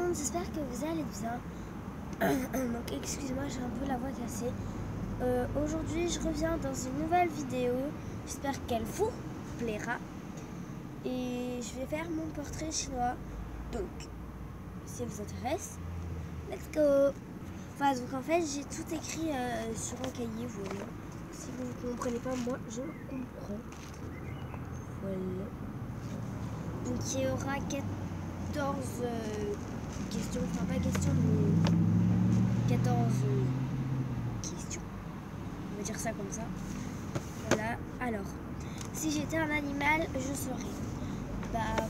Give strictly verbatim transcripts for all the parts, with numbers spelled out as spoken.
monde, j'espère que vous allez bien. Donc excusez-moi, j'ai un peu la voix cassée. Euh, Aujourd'hui, je reviens dans une nouvelle vidéo. J'espère qu'elle vous plaira. Et je vais faire mon portrait chinois. Donc, si ça vous intéresse, let's go. Enfin, donc en fait, j'ai tout écrit euh, sur un cahier, voilà. Si vous ne comprenez pas, moi, je comprends. Voilà. Donc, il y aura quatorze euh, questions, enfin pas questions, mais quatorze euh, questions. On va dire ça comme ça. Voilà. Alors, si j'étais un animal, je serais. Bah.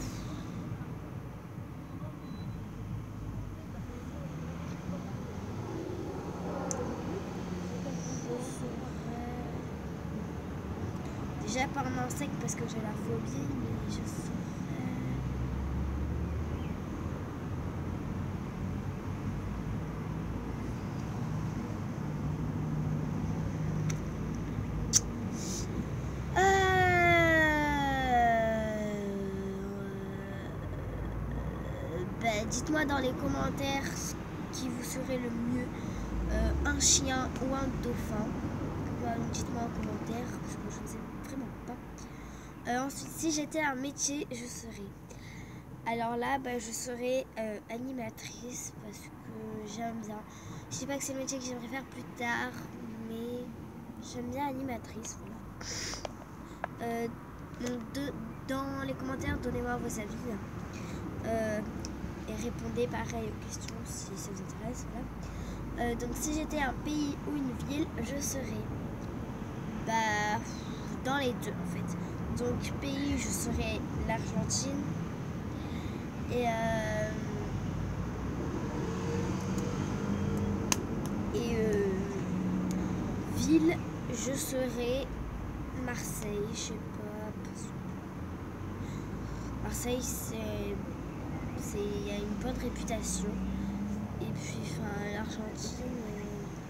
Déjà pas un insecte parce que j'ai la phobie, mais je serais... Bah, dites-moi dans les commentaires ce qui vous serait le mieux, euh, un chien ou un dauphin. Bah, dites-moi en commentaire parce que je ne sais vraiment pas. Euh, ensuite, si j'étais un métier, je serais. Alors là, bah, je serais euh, animatrice parce que j'aime bien. Je sais pas que c'est le métier que j'aimerais faire plus tard, mais j'aime bien animatrice. Voilà. Euh, donc de, dans les commentaires, donnez-moi vos avis. Euh, et répondez pareil aux questions si ça vous intéresse. Voilà. Euh, donc si j'étais un pays ou une ville, je serais bah, dans les deux en fait. Donc pays, je serais l'Argentine. Et, euh, et euh, ville, je serais Marseille, je sais pas. Marseille, c'est il y a une bonne réputation. Et puis, enfin, l'Argentine, euh,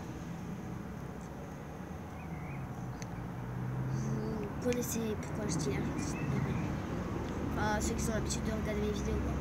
vous connaissez pourquoi je dis l'Argentine. Enfin, ceux qui ont l'habitude de regarder mes vidéos, quoi.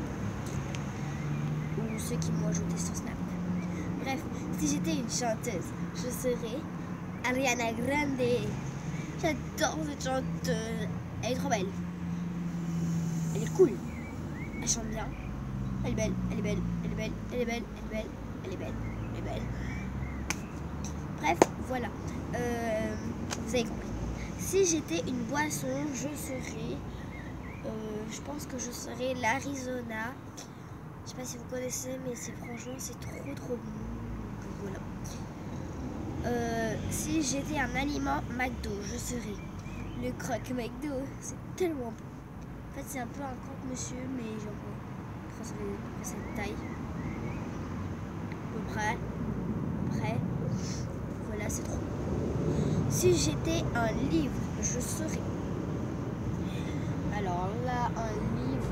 Ou ceux qui m'ont ajouté sur Snap. Bref, si j'étais une chanteuse, je serais Ariana Grande. J'adore cette chanteuse. Elle est trop belle. Elle est cool. Elle chante bien. Elle est belle, elle est belle, elle est belle, elle est belle, elle est belle, elle est belle, elle est belle. Bref, voilà. Euh, vous avez compris. Si j'étais une boisson, je serais... Euh, je pense que je serais l'Arizona. Je sais pas si vous connaissez, mais c'est franchement, c'est trop trop bon. Voilà. Euh, si j'étais un aliment McDo, je serais le croque McDo. C'est tellement bon. En fait, c'est un peu un croque-monsieur, mais genre... ça fait cette taille à peu près près voilà, c'est trop. Si j'étais un livre, je serais, alors là, un livre,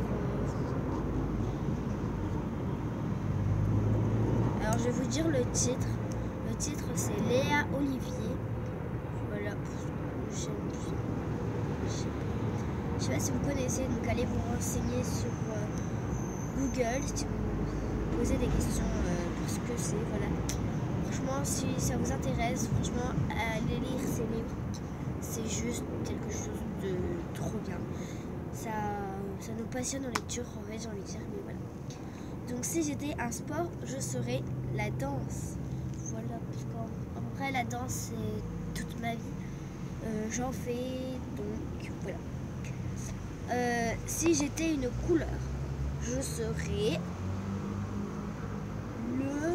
alors je vais vous dire le titre. Le titre, c'est Léa Olivier. Voilà, j'aime bien. Je sais pas si vous connaissez, donc allez vous renseigner sur euh, Google si vous posez des questions euh, pour ce que c'est. Voilà. Franchement, si ça vous intéresse, franchement, allez lire ces livres. C'est juste quelque chose de trop bien. Ça, ça nous passionne en lecture, en fait, j'ai envie de dire, mais voilà. Donc, si j'étais un sport, je serais la danse. Voilà, parce qu'en vrai, la danse, c'est toute ma vie. Euh, J'en fais, donc voilà. Euh, si j'étais une couleur, je serais le...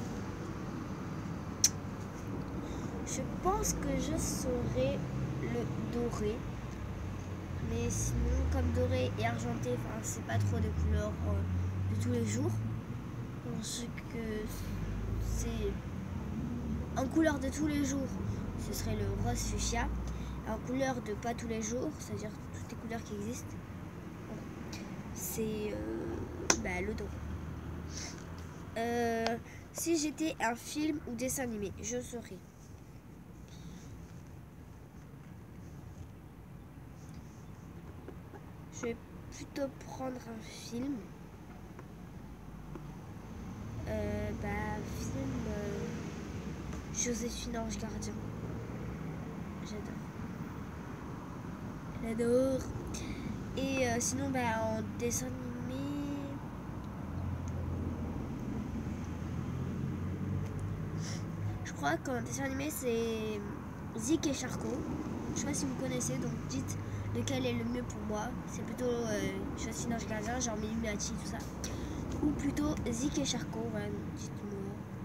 Je pense que je serais le doré. Mais sinon, comme doré et argenté, enfin, c'est pas trop des couleurs euh, de tous les jours. Parce que c'est... En couleur de tous les jours, ce serait le rose fuchsia. En couleur de pas tous les jours, c'est-à-dire toutes les couleurs qui existent, c'est euh, bah, le doré. Euh, si j'étais un film ou dessin animé, je serais... Je vais plutôt prendre un film. Joséphine Ange Gardien. J'adore. J'adore. Et euh, sinon, bah, en dessin animé... Je crois qu'en dessin animé, c'est Zik et Charcot. Je sais pas si vous connaissez, donc dites lequel est le mieux pour moi. C'est plutôt euh, Joséphine Ange Gardien, genre Mimimati, tout ça. Ou plutôt Zik et Charcot, voilà, dites-moi.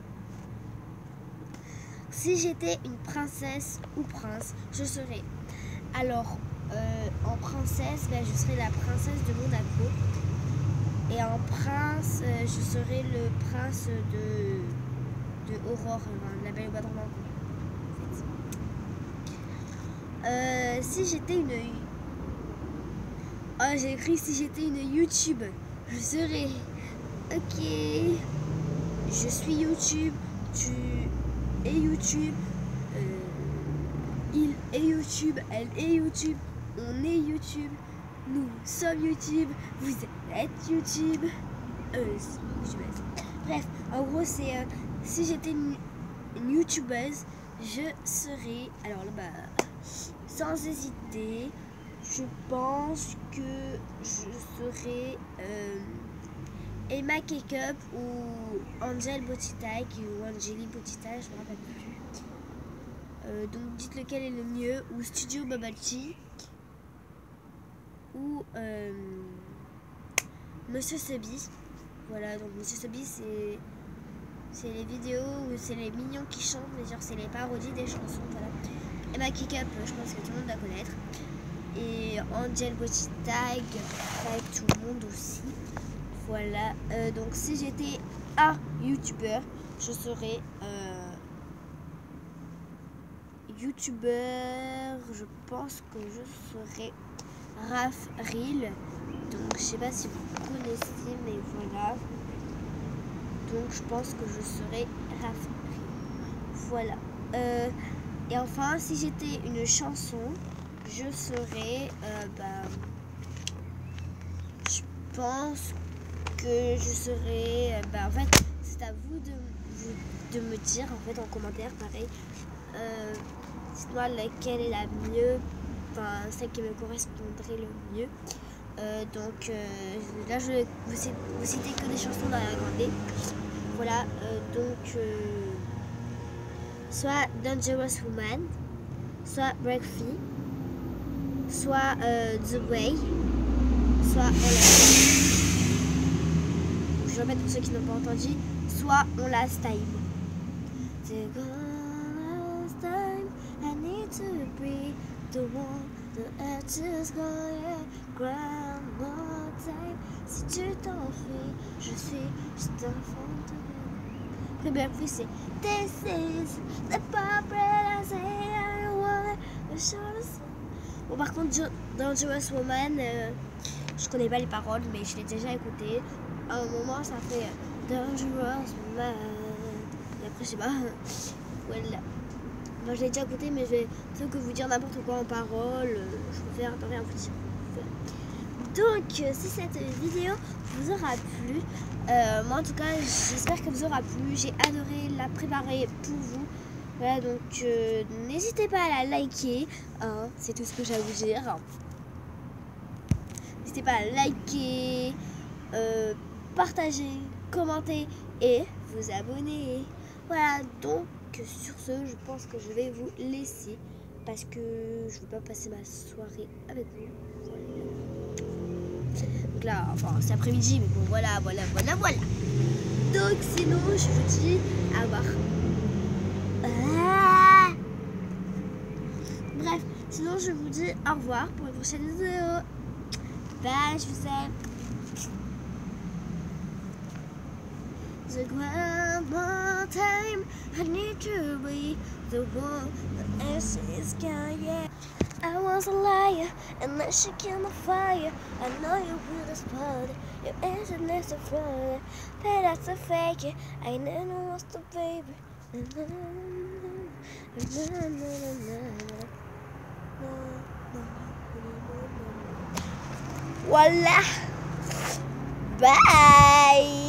Si j'étais une princesse ou prince, je serais... Alors, euh, en princesse, ben, je serais la princesse de Monaco. Et en prince, euh, je serais le prince de, de Aurore, enfin, la Belle au Bois dormant. En fait. euh, si j'étais une... Oh, j'ai écrit si j'étais une YouTube, je serais... Ok, je suis YouTube, tu es YouTube, euh, il est YouTube, elle est YouTube, on est YouTube, nous sommes YouTube, vous êtes YouTube, euh, YouTubeuse. Bref, en gros, c'est euh, si j'étais une, une YouTubeuse, je serais, alors là, bah, sans hésiter, je pense que je serais... Euh, Emma Cakeup ou Angel Botitaï ou Angeli Botitaï, je me rappelle plus. Euh, donc dites lequel est le mieux, ou Studio Babachi ou euh, Monsieur Sebi. Voilà, donc Monsieur Sebi, c'est c'est les vidéos où c'est les mignons qui chantent, mais genre c'est les parodies des chansons. Voilà. Emma Cakeup, je pense que tout le monde doit connaître. Et Angel Botitaï, avec tout le monde aussi. Voilà, euh, donc si j'étais un youtubeur, je serais euh, youtubeur, je pense que je serais Raph Reel. Donc je sais pas si vous connaissez, mais voilà. Donc je pense que je serais Raph Reel. Voilà. Euh, et enfin, si j'étais une chanson, je serais, euh, bah, je pense que je serais, bah en fait c'est à vous de, de me dire en fait en commentaire, pareil, euh, dites-moi laquelle est la mieux, enfin celle qui me correspondrait le mieux. Euh, donc euh, là je vais vous, vous citer que des chansons d'Ariana Grande. Voilà, euh, donc euh, soit Dangerous Woman, soit Break Free, soit euh, The Way, soit All I Je répète pour ceux qui n'ont pas entendu, soit On Last Time. The last time I need to be the one that just gonna grab more time. Si tu t'enfuis, je suis juste un fantôme. Après bien plus c'est This is the problem I say I wanna show the sun. Bon par contre Dangerous Woman, euh, je connais pas les paroles mais je l'ai déjà écouté. À un moment ça fait Dangerous Man. Et après je sais pas. Voilà. Moi je l'ai déjà écouté mais je vais plutôt que vous dire n'importe quoi en paroles. Je préfère ne rien vous dire. Donc si cette vidéo vous aura plu, euh, moi en tout cas j'espère qu'elle vous aura plu. J'ai adoré la préparer pour vous. Voilà, donc euh, n'hésitez pas à la liker. Hein, c'est tout ce que j'ai à vous dire. N'hésitez pas à liker. Euh, partager, commenter et vous abonner. Voilà, donc sur ce, je pense que je vais vous laisser parce que je ne veux pas passer ma soirée avec vous. Voilà. Donc là, enfin, c'est après-midi, mais bon, voilà, voilà, voilà, voilà. Donc sinon, je vous dis à revoir. Ah Bref, sinon, je vous dis au revoir pour une prochaine vidéo. Bye, je vous aime. The one more time, I need to be the one that answers sky, yeah. I was a liar, and then she killed my fire. I know you will spot your answer next to fraud, but that's a fake. I never was the baby. Voila. Bye.